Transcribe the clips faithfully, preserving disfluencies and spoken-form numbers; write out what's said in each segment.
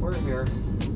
We're here.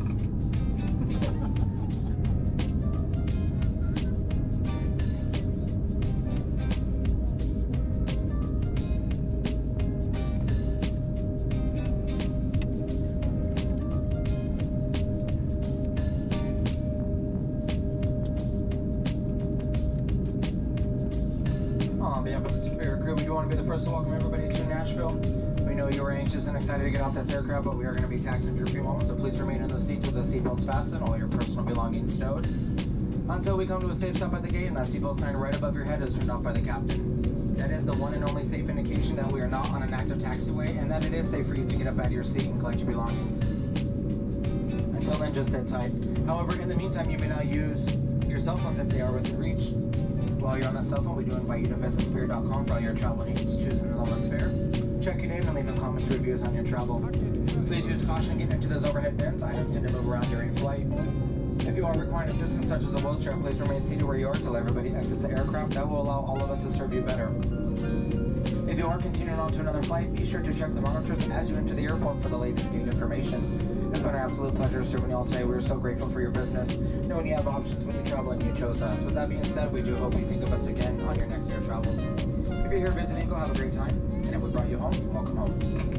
On behalf of the Superior crew, we do want to be the first to welcome everybody to Nashville. We know you are anxious and excited to get off this aircraft, but we are going to be taxiing for a few moments, so please remain in those seats with the seatbelts fastened, all your personal belongings stowed, until we come to a safe stop at the gate, and that seatbelt sign right above your head is turned off by the captain. That is the one and only safe indication that we are not on an active taxiway, and that it is safe for you to get up out of your seat and collect your belongings. Until then, just sit tight. However, in the meantime, you may now use your cell phones if they are within reach. While you're on that cell phone, we do invite you to visit spirit dot com for all your travel needs. Choose an lowest fare. Check your name and leave a comment to reviews on your travel. Please use caution getting into those overhead bins. Items tend to move around during flight. If you are requiring assistance such as a wheelchair, please remain seated where you are until everybody exits the aircraft. That will allow all of us to serve you better. If you are continuing on to another flight, be sure to check the monitors as you enter the airport for the latest gate information. It's been an absolute pleasure serving you all today. We're so grateful for your business, knowing you have options when you travel and you chose us. With that being said, we do hope you think of us again on your next air travels. If you're here visiting, go have a great time. And if we brought you home, welcome home.